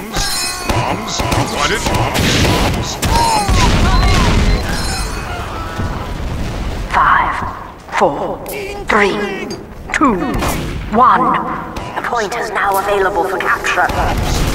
Bombs. Wanted. Bombs. 5, 4, 3, 2, 1. The point is now available for capture.